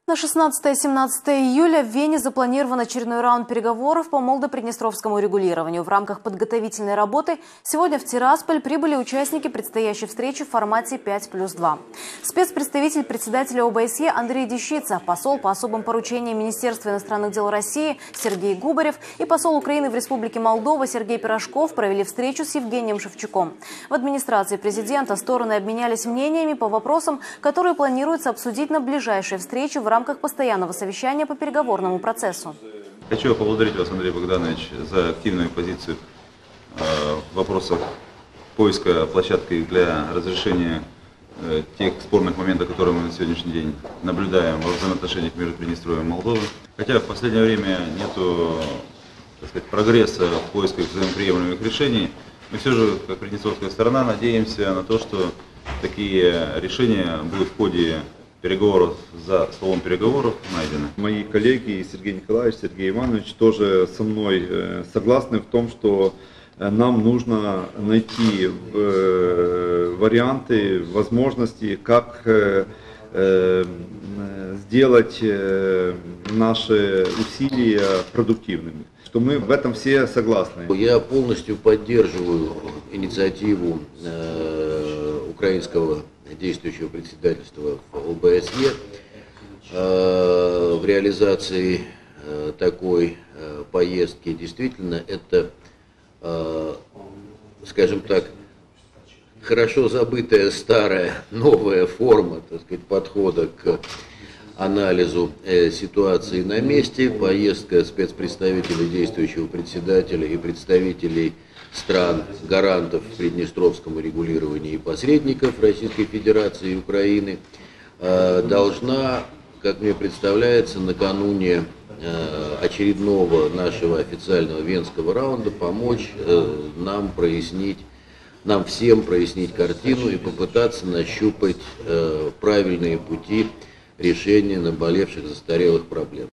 На 16-17 июля в Вене запланирован очередной раунд переговоров по молдо-приднестровскому урегулированию. В рамках подготовительной работы сегодня в Тирасполь прибыли участники предстоящей встречи в формате 5+2. Спецпредставитель председателя ОБСЕ Андрей Дещица, посол по особым поручениям Министерства иностранных дел России Сергей Губарев и посол Украины в Республике Молдова Сергей Пирожков провели встречу с Евгением Шевчуком. В администрации президента стороны обменялись мнениями по вопросам, которые планируется обсудить на ближайшей встрече в рамках постоянного совещания по переговорному процессу. Хочу поблагодарить вас, Андрей Богданович, за активную позицию в вопросах поиска площадки для разрешения тех спорных моментов, которые мы на сегодняшний день наблюдаем во взаимоотношениях между Приднестровьем и Молдовой. Хотя в последнее время нету, так сказать, прогресса в поисках взаимоприемлемых решений, мы все же, как приднестровская сторона, надеемся на то, что такие решения будут в ходе переговоров, за столом переговоров найдены. Мои коллеги Сергей Николаевич, Сергей Иванович тоже со мной согласны в том, что нам нужно найти варианты, возможности, как сделать наши усилия продуктивными. Что мы в этом все согласны. Я полностью поддерживаю инициативу украинского действующего председательства в ОБСЕ в реализации такой поездки. Действительно, это, скажем так, хорошо забытая старая новая форма, так сказать, подхода к анализу ситуации на месте. Поездка спецпредставителей действующего председателя и представителей стран-гарантов в приднестровском регулировании и посредников Российской Федерации и Украины должна, как мне представляется, накануне очередного нашего официального венского раунда помочь нам всем прояснить картину и попытаться нащупать правильные пути решения наболевших застарелых проблем.